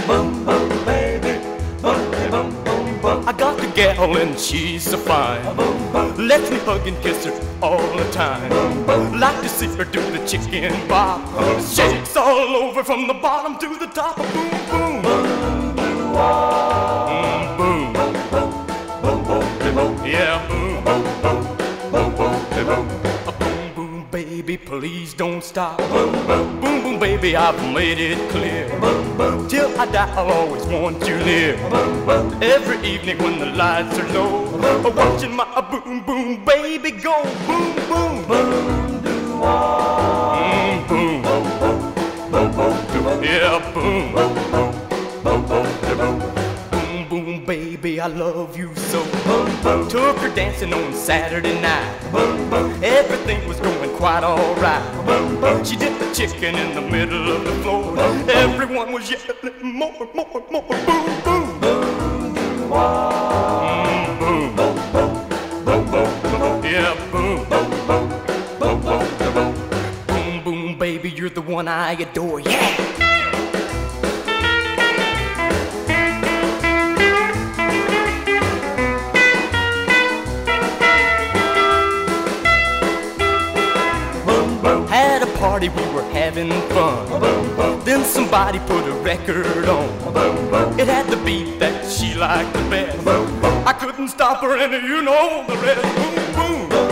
Boom, boom, baby. Boom, boom, boom, boom. I got the gal and she's so fine. Boom, boom. Lets me hug and kiss her all the time. Boom, boom. Like to see her do the chicken bop. Shakes all over from the bottom to the top. Boom, boom. Boom, boom, boom. Boom, boom, boom. Yeah, boom, boom, boom, boom, boom. Boom, boom, baby, please don't stop. Boom, boom, boom, boom, baby, I've made it clear. Boom, boom, till I die, I'll always want you near. Boom, boom, every evening when the lights are low, watching my boom, boom, baby go. Boom, boom, boom, boom, boom, boom, boom, yeah, boom, boom, boom, boom, boom. Boom, baby, I love you so. Boom, boom. Took her dancing on Saturday night. Boom, boom. Everything was going quite alright. Boom, boom. She did the chicken in the middle of the floor. Boom, boom. Everyone was yelling more, more, more. Boom, boom. Boom, boom, boom, boom, boom. Yeah, boom, boom, boom, boom, boom. Boom, boom, baby, you're the one I adore. Yeah. At a party we were having fun. Then somebody put a record on. It had the beat that she liked the best. I couldn't stop her and you know the rest. Boom, boom.